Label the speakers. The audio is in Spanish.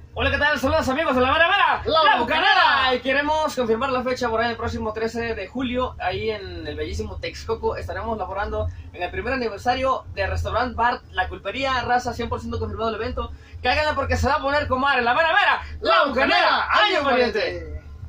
Speaker 1: Hola, ¿qué tal? Saludos amigos de La Mera Mera,
Speaker 2: La Bucanera.
Speaker 1: Y queremos confirmar la fecha por ahí el próximo 13 de julio, ahí en el bellísimo Texcoco. Estaremos laborando en el primer aniversario de Restaurant Bar La Culpería, raza 100% confirmado el evento. Cáiganle porque se va a poner, comadre, La Mera Mera, La Bucanera, año pariente.